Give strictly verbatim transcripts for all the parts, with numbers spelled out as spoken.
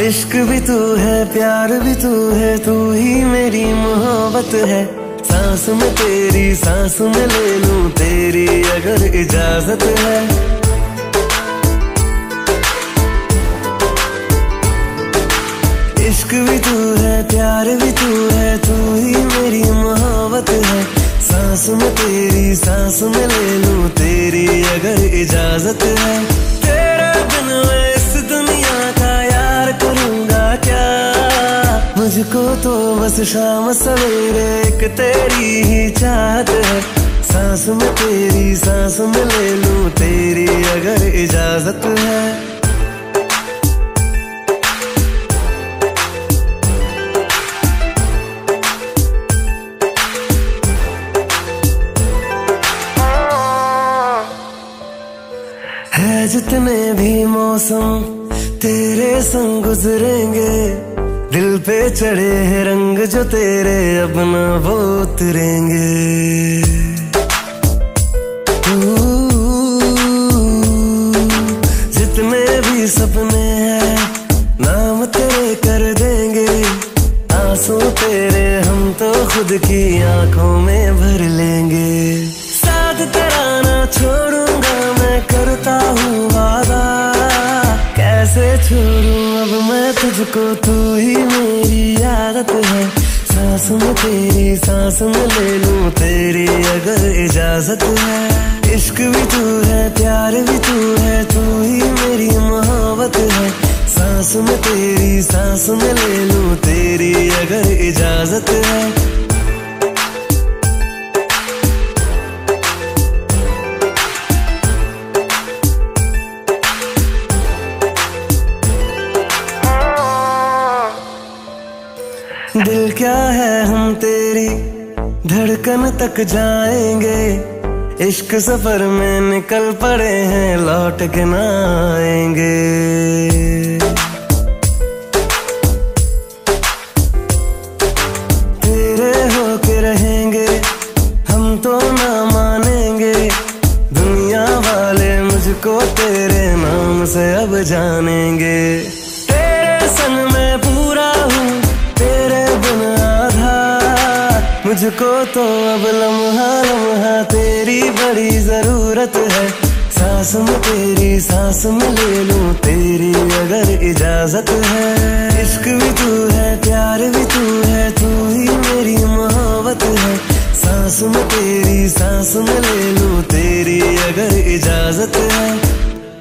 इश्क भी तू है, प्यार भी तू है, तू ही मेरी मोहब्बत है। सांस में तेरी सांस में ले लूं तेरी अगर इजाजत है। इश्क भी तू है, प्यार भी तू है, तू ही मेरी मोहब्बत है। सांस में तेरी सांस में ले लूं तेरी अगर इजाजत है। तेरे बिन मैं इस दुनिया का यार करूंगा क्या, मुझको तो बस शाम सवेरे एक तेरी ही चाहत है। सांस में तेरी सांस में ले लूं तेरी अगर इजाजत है। है जितने भी मौसम तेरे संग गुजरेंगे, दिल पे चढ़े हैं रंग जो तेरे अब न वो उतरेंगे। जितने भी सपने हैं नाम तेरे कर देंगे, आंसू तेरे हम तो खुद की आंखों में भर लेंगे। साथ तेरा ना छोड़ूंगा मैं करता हूँ वादा, कैसे छोड़ूं अब मैं तुझको, तू ही मेरी आदत है। सांस में तेरी सांस में ले लूं तेरी अगर इजाजत है। इश्क भी तू है, प्यार भी तू है, तू ही मेरी मोहब्बत है। सांस में तेरी सांस में ले लूं तेरी अगर इजाजत है। दिल क्या है हम तेरी धड़कन तक जाएंगे, इश्क सफर में निकल पड़े हैं लौट के ना आएंगे। तेरे होके रहेंगे हम तो ना मानेंगे, दुनिया वाले मुझको तेरे नाम से अब जानेंगे। तेरे संग मैं पूरा हूँ तेरे बिन आधा, मुझको तो अब लम्हा लम्हा तेरी बड़ी जरूरत है। सांस में तेरी सांस में ले लूं तेरी अगर इजाजत है। इश्क भी तू है, प्यार भी तू है, तू ही मेरी मोहब्बत है। सांस में तेरी सांस में ले लूं तेरी अगर इजाजत है।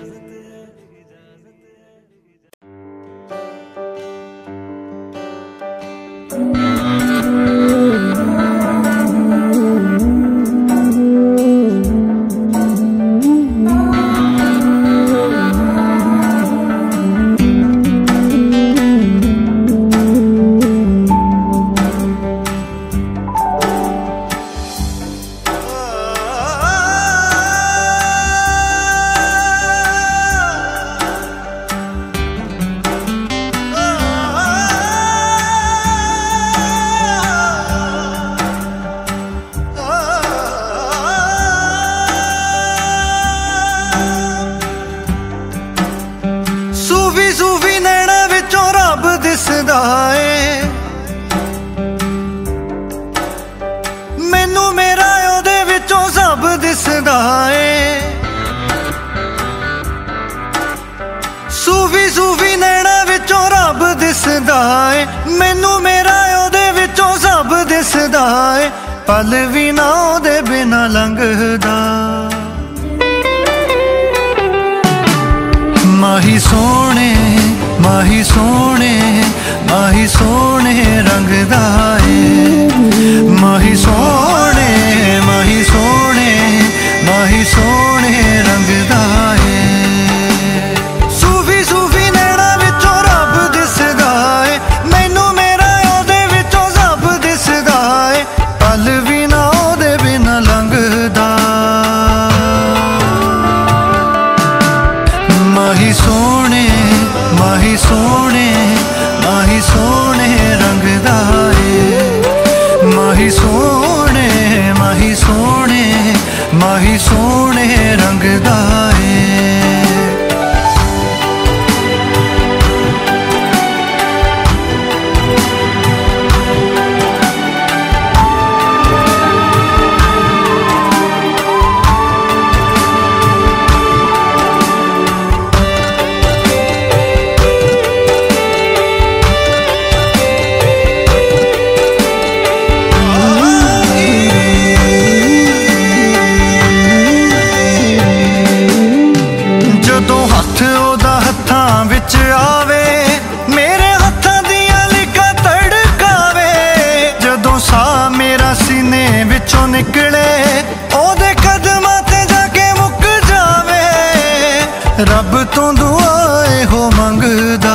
सूफी सूफी नैना विचों रब दिसदा है, मैनू मेरा ओदे विचों सब दिसदा है। पल भी ना ओदे बिना लंघदा, माही सोने माही सोने माही सोने रंगदा है। माही सोने माही सोने माही सोने रंगदा है। सूफी सूफी नैना विचों रब दिसदा है, मैनू मेरा ओदे विचों सब दिसदा है। पल भी ना ओदे बिना लंघदा, माही सोने माही सोने माही सोने रंगदा है। माही सोने माही सोने माही सोने रंगदा है। दुआए हो मंगदा।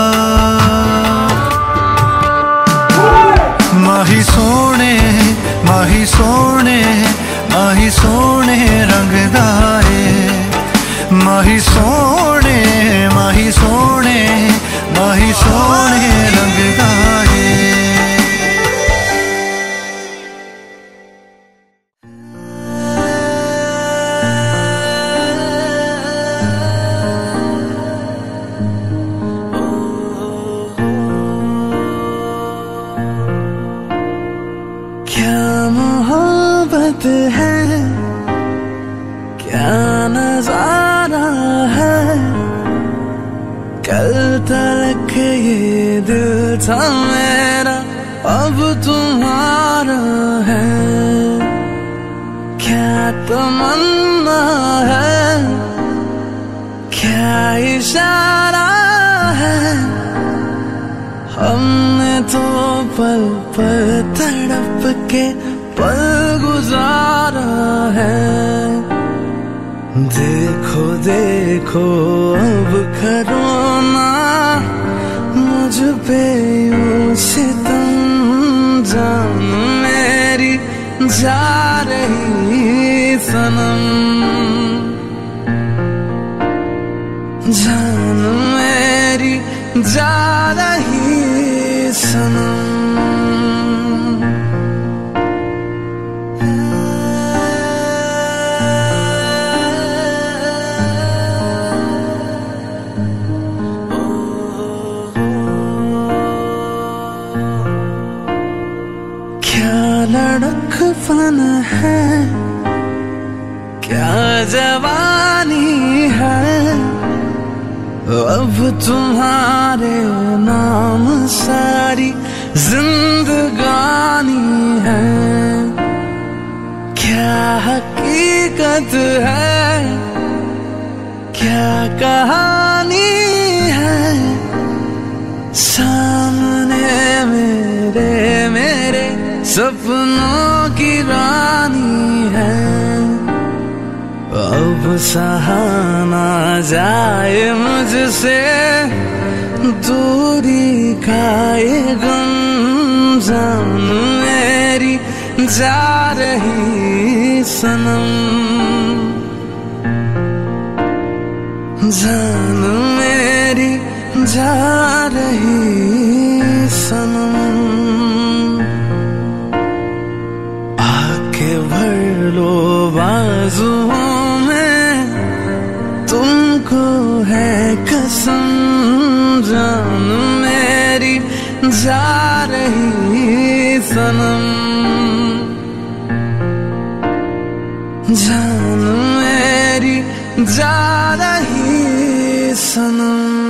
माही सोने माही सोने माही सोने रंगदा है। माही सोने माही सोने माही सोने रंगदा है। है क्या नजारा है, कल तक ये दिल था मेरा अब तुम्हारा है। क्या तमन्ना है, क्या इशारा है, हमने तो पल पल तड़प के पल गुजारा है। देखो देखो अब करो ना मुझ पे यूं सितम, जान मेरी जा रही सनम, जान मेरी जा रही सनम। लड़कपन है, क्या जवानी है, अब तुम्हारे नाम सारी जिंदगानी है। क्या हकीकत है, क्या कहानी है, सामने मेरे मेरे सपनों की रानी है। अब सहा ना जाए मुझसे दूरी का ये गम, जान मेरी जा रही सनम, जान मेरी जा रही सनम। भर लो बाजुओं में तुमको है कसम, जान मेरी जा रही सनम, जान मेरी जा रही सनम।